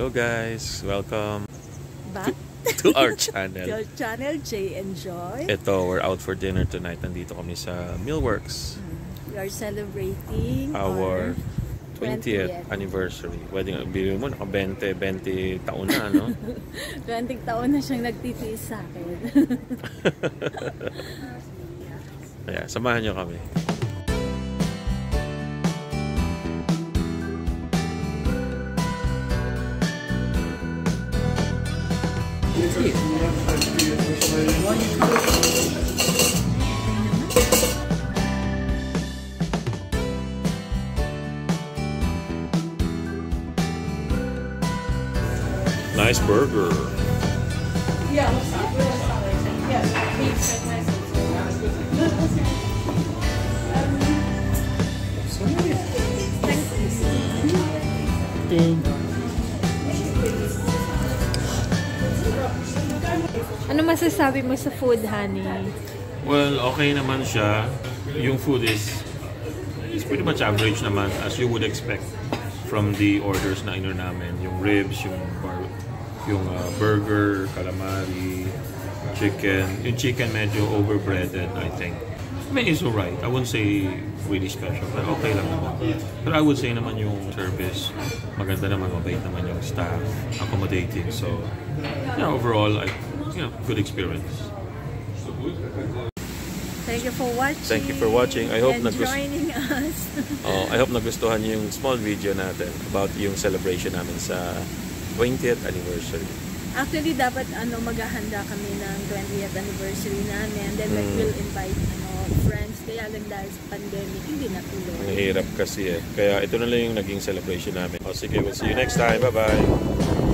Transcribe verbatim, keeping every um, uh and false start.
Hello guys, welcome back to, to our channel. To our channel, JayNJoy. Ito, we're out for dinner tonight. Nandito kami sa Millworks. We are celebrating our twentieth anniversary. Wedding, biro mo, naka twenty, twenty taon na, no? twenty taon na siyang nagtitiis sa akin. Kaya, samahan niyo kami. Nice burger. Yeah. Ano masasabi mo sa food, honey? Well, okay naman siya. Yung food is is pretty much average naman as you would expect from the orders na ino namin. Yung ribs, yung bar, yung uh, burger, calamari, chicken. Yung chicken medyo overbreaded, I think. I mean, it's alright. I wouldn't say really special, but okay lang naman. But I would say naman yung service, maganda naman, mabait naman yung staff, accommodating. So, yeah, overall, I, you know, good experience. Thank you for watching. Thank you for watching. I hope and joining us. oh, I hope nagustuhan niyo yung small video natin about yung celebration namin sa twentieth anniversary. Actually, dapat ano maghahanda kami ng twentieth anniversary namin. Then mm. like, we'll invite ano, friends. Kaya lang dahil sa pandemic, hindi natuloy. Mahirap kasi eh. Kaya ito na lang yung naging celebration namin. O sige, we'll see you next time. Bye-bye.